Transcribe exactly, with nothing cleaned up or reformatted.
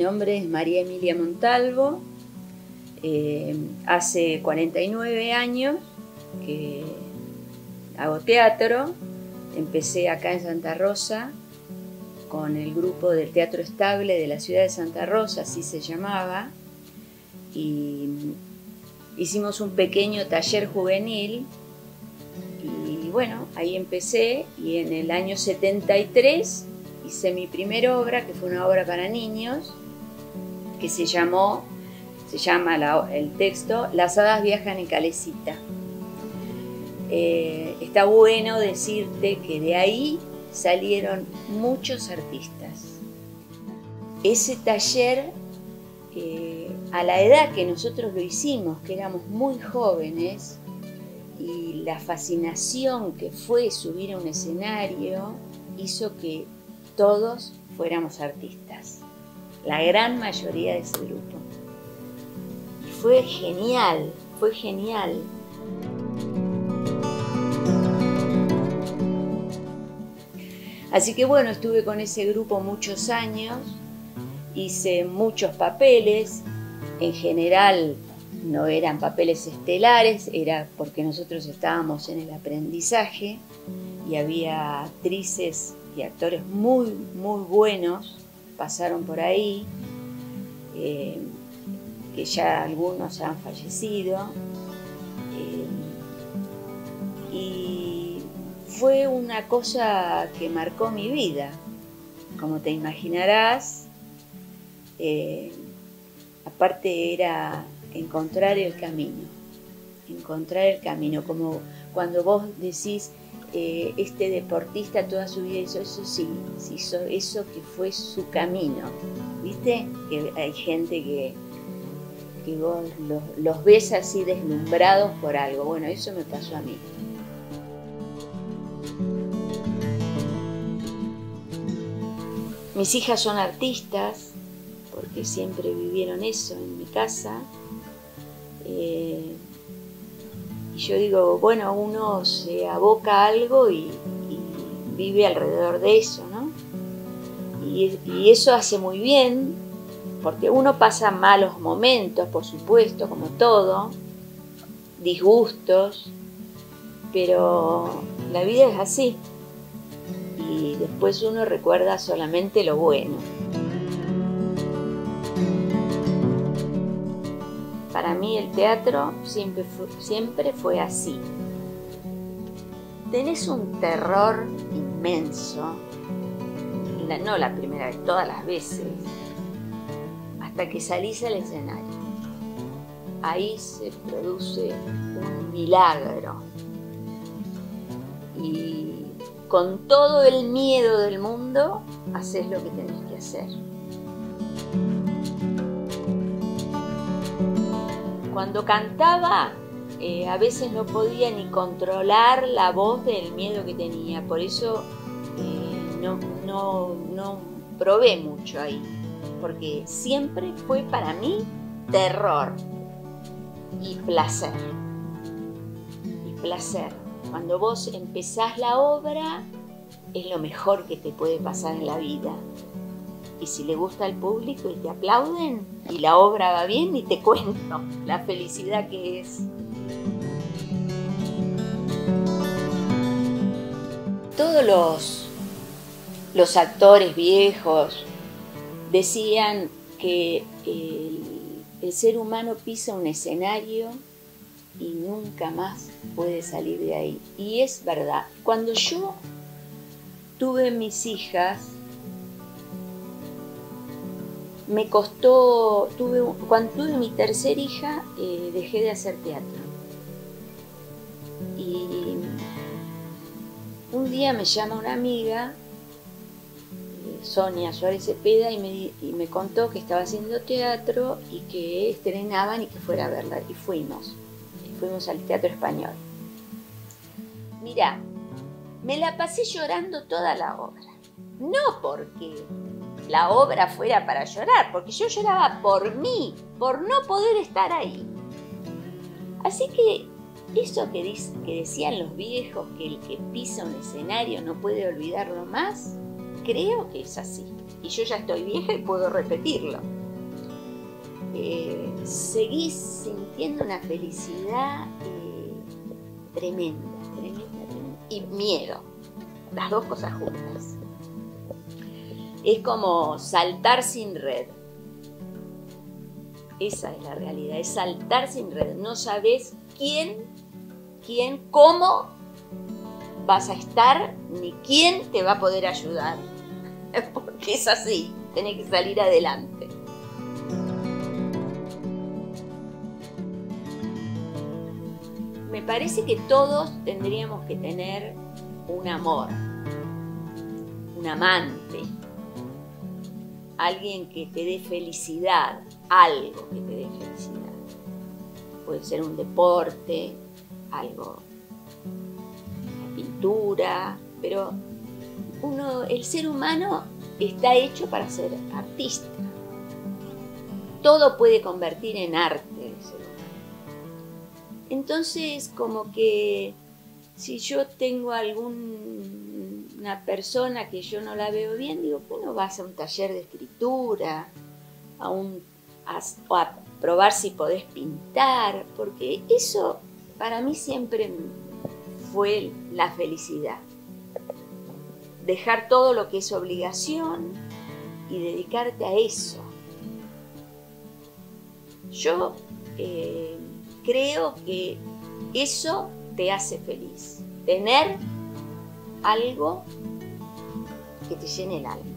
nombre es María Emilia Montalvo. Eh, hace cuarenta y nueve años que hago teatro. Empecé acá en Santa Rosa con el grupo del Teatro Estable de la ciudad de Santa Rosa, así se llamaba, y hicimos un pequeño taller juvenil y bueno, ahí empecé, y en el año setenta y tres hice mi primera obra, que fue una obra para niños, que se llamó, se llama la, el texto, Las hadas viajan en calecita. Eh, está bueno decirte que de ahí salieron muchos artistas. Ese taller, eh, a la edad que nosotros lo hicimos, que éramos muy jóvenes, y la fascinación que fue subir a un escenario, hizo que todos fuéramos artistas, la gran mayoría de ese grupo. Y fue genial, fue genial. Así que bueno, estuve con ese grupo muchos años, hice muchos papeles, en general no eran papeles estelares, era porque nosotros estábamos en el aprendizaje y había actrices y actores muy, muy buenos, pasaron por ahí, eh, que ya algunos han fallecido, eh, y fue una cosa que marcó mi vida. Como te imaginarás, eh, aparte era encontrar el camino, encontrar el camino, como cuando vos decís, eh, este deportista toda su vida hizo eso, sí, sí hizo eso que fue su camino, ¿viste? Que hay gente que, que vos los, los ves así deslumbrados por algo. Bueno, eso me pasó a mí. Mis hijas son artistas, porque siempre vivieron eso en mi casa. Eh, y yo digo, bueno, uno se aboca a algo y, y vive alrededor de eso, ¿no? Y, y eso hace muy bien, porque uno pasa malos momentos, por supuesto, como todo, disgustos, pero la vida es así. Y después uno recuerda solamente lo bueno. Para mí el teatro siempre fue, siempre fue así. Tenés un terror inmenso, la, no la primera vez, todas las veces, hasta que salís al escenario. Ahí se produce un milagro. Y con todo el miedo del mundo, haces lo que tenés que hacer. Cuando cantaba, eh, a veces no podía ni controlar la voz del miedo que tenía, por eso eh, no, no, no probé mucho ahí, porque siempre fue para mí terror y placer. Y placer. Cuando vos empezás la obra, es lo mejor que te puede pasar en la vida. Y si le gusta al público y te aplauden y la obra va bien, ni te cuento la felicidad que es. Todos los, los actores viejos decían que el, el ser humano pisa un escenario y nunca más puede salir de ahí. Y es verdad. Cuando yo tuve mis hijas, me costó, tuve, cuando tuve mi tercera hija, eh, dejé de hacer teatro. Y un día me llama una amiga, eh, Sonia Suárez Cepeda, y me, y me contó que estaba haciendo teatro y que estrenaban y que fuera a verla. Y fuimos, y fuimos al Teatro Español. Mirá, me la pasé llorando toda la obra. No porque la obra fuera para llorar, porque yo lloraba por mí, por no poder estar ahí. Así que eso que, dice, que decían los viejos, que el que pisa un escenario no puede olvidarlo más, creo que es así. Y yo ya estoy vieja y puedo repetirlo. eh, seguís sintiendo una felicidad eh, tremenda, tremenda, tremenda, y miedo, las dos cosas juntas. Es como saltar sin red. Esa es la realidad, es saltar sin red. No sabes quién, quién, cómo vas a estar, ni quién te va a poder ayudar. Porque es así, tenés que salir adelante. Me parece que todos tendríamos que tener un amor, un amante, alguien que te dé felicidad, algo que te dé felicidad. Puede ser un deporte, algo, una pintura, pero uno, el ser humano está hecho para ser artista. Todo puede convertir en arte el ser humano. Entonces, como que si yo tengo alguna persona que yo no la veo bien, digo, bueno, vas a un taller de escritura, a un, a, a probar si podés pintar, porque eso para mí siempre fue la felicidad. Dejar todo lo que es obligación y dedicarte a eso. Yo eh, creo que eso te hace feliz. Tener algo que te llene el alma.